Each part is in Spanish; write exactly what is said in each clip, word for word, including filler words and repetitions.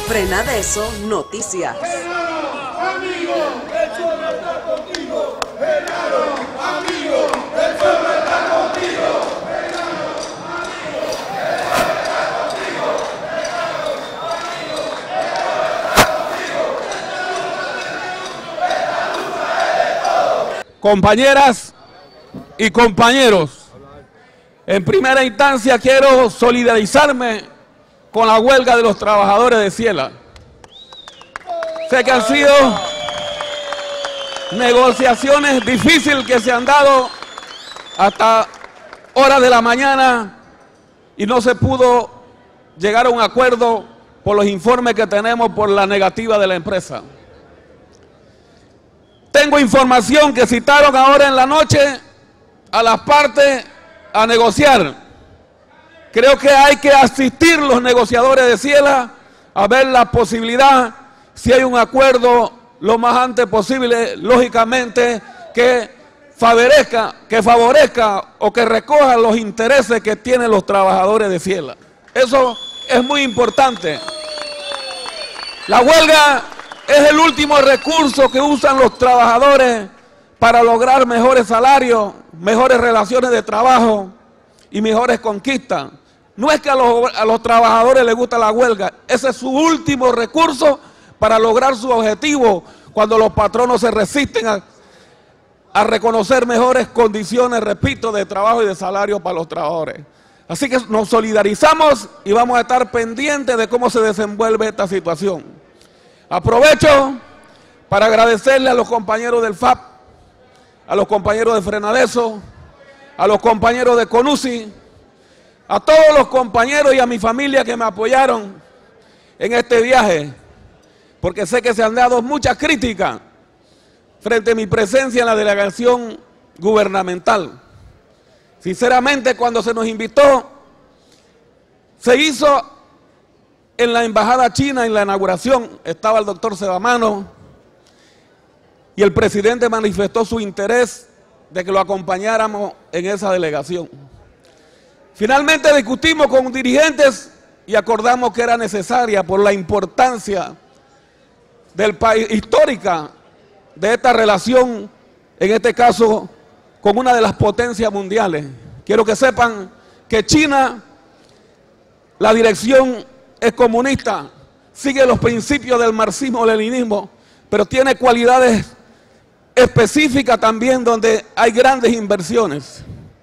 Frenadeso Noticias. Genaro, amigo, el pueblo está contigo. Genaro, amigo, el pueblo está contigo. Genaro, amigo, el pueblo está contigo. Genaro, amigo, el pueblo está contigo. Compañeras y compañeros, en primera instancia quiero solidarizarme con la huelga de los trabajadores de Ciela. Sé que han sido negociaciones difíciles que se han dado hasta horas de la mañana y no se pudo llegar a un acuerdo por los informes que tenemos por la negativa de la empresa. Tengo información que citaron ahora en la noche a las partes a negociar. Creo que hay que asistir los negociadores de Ciela a ver la posibilidad, si hay un acuerdo lo más antes posible, lógicamente que favorezca, que favorezca o que recoja los intereses que tienen los trabajadores de Ciela. Eso es muy importante. La huelga es el último recurso que usan los trabajadores para lograr mejores salarios, mejores relaciones de trabajo y mejores conquistas. No es que a los, a los trabajadores les gusta la huelga, ese es su último recurso para lograr su objetivo cuando los patronos se resisten a, a reconocer mejores condiciones, repito, de trabajo y de salario para los trabajadores. Así que nos solidarizamos y vamos a estar pendientes de cómo se desenvuelve esta situación. Aprovecho para agradecerle a los compañeros del F A P, a los compañeros de Frenadeso, a los compañeros de CONUSI, a todos los compañeros y a mi familia que me apoyaron en este viaje, porque sé que se han dado muchas críticas frente a mi presencia en la delegación gubernamental. Sinceramente, cuando se nos invitó, se hizo en la embajada china, en la inauguración, estaba el doctor Sebamano, y el presidente manifestó su interés de que lo acompañáramos en esa delegación. Finalmente discutimos con dirigentes y acordamos que era necesaria por la importancia del país, histórica de esta relación, en este caso con una de las potencias mundiales. Quiero que sepan que China, la dirección es comunista, sigue los principios del marxismo-leninismo, pero tiene cualidades específicas también donde hay grandes inversiones.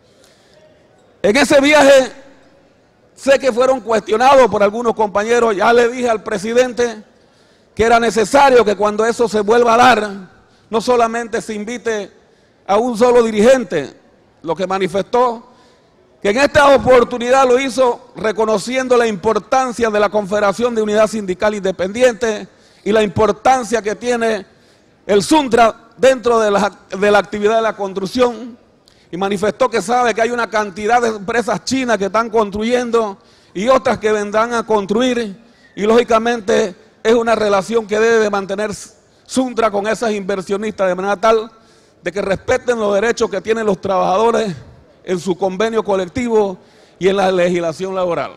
En ese viaje sé que fueron cuestionados por algunos compañeros. Ya le dije al presidente que era necesario que cuando eso se vuelva a dar, no solamente se invite a un solo dirigente, lo que manifestó, que en esta oportunidad lo hizo reconociendo la importancia de la Confederación de Unidad Sindical Independiente y la importancia que tiene el SUNTRA dentro de la, de la actividad de la construcción. Y manifestó que sabe que hay una cantidad de empresas chinas que están construyendo y otras que vendrán a construir, y lógicamente es una relación que debe de mantener SUNTRA con esas inversionistas de manera tal de que respeten los derechos que tienen los trabajadores en su convenio colectivo y en la legislación laboral.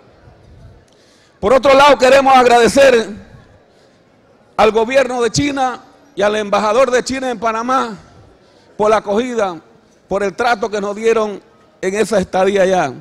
Por otro lado, queremos agradecer al gobierno de China y al embajador de China en Panamá por la acogida, por el trato que nos dieron en esa estadía allá.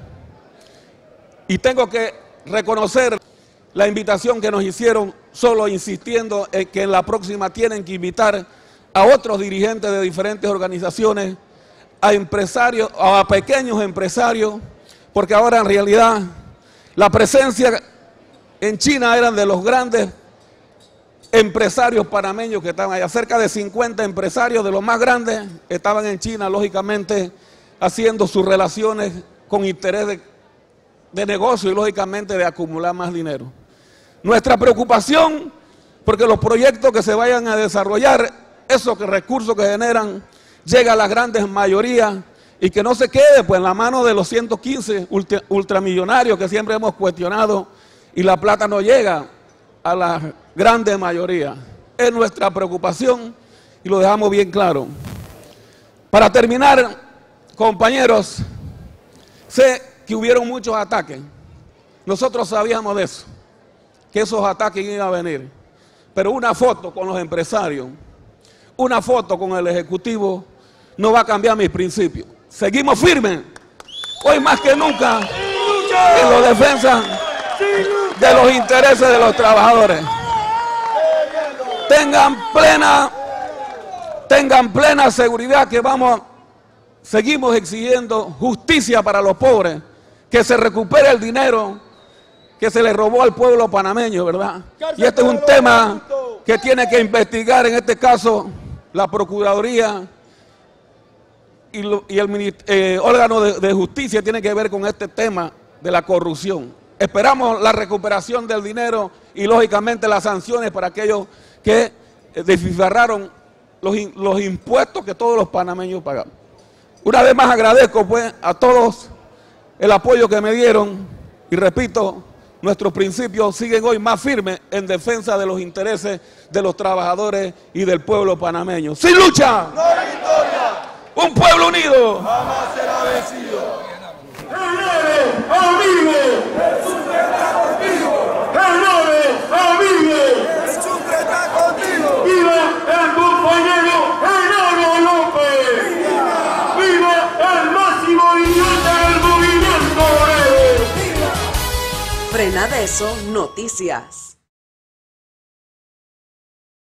Y tengo que reconocer la invitación que nos hicieron, solo insistiendo en que en la próxima tienen que invitar a otros dirigentes de diferentes organizaciones, a empresarios, a pequeños empresarios, porque ahora en realidad la presencia en China eran de los grandes empresarios panameños que estaban allá. Cerca de cincuenta empresarios de los más grandes estaban en China, lógicamente haciendo sus relaciones con interés de, de negocio y lógicamente de acumular más dinero. Nuestra preocupación, porque los proyectos que se vayan a desarrollar, esos que recursos que generan, llega a las grandes mayorías y que no se quede pues en la mano de los ciento quince ultra, ultramillonarios que siempre hemos cuestionado y la plata no llega a la grande mayoría. Es nuestra preocupación y lo dejamos bien claro. Para terminar, compañeros, sé que hubieron muchos ataques. Nosotros sabíamos de eso, que esos ataques iban a venir. Pero una foto con los empresarios, una foto con el Ejecutivo, no va a cambiar mis principios. Seguimos firmes, hoy más que nunca, en la defensa de los intereses de los trabajadores. Tengan plena, tengan plena seguridad que vamos, seguimos exigiendo justicia para los pobres, que se recupere el dinero que se le robó al pueblo panameño, ¿verdad? Y este es un tema que tiene que investigar, en este caso, la Procuraduría y, lo, y el eh, órgano de, de justicia tiene que ver con este tema de la corrupción. Esperamos la recuperación del dinero y, lógicamente, las sanciones para aquellos que descifraron los, los impuestos que todos los panameños pagamos. Una vez más agradezco pues a todos el apoyo que me dieron y repito, nuestros principios siguen hoy más firmes en defensa de los intereses de los trabajadores y del pueblo panameño. ¡Sin lucha! ¡No hay victoria! ¡Un pueblo unido! ¡Jamás será vencido! ¡Hermano, amigo! ¡Jesús está contigo! ¡Hermano, amigo! ¡Jesús está contigo! ¡Viva el compañero Genaro López! ¡Viva! ¡Viva el máximo idiota del movimiento obrero! Frenadeso Noticias.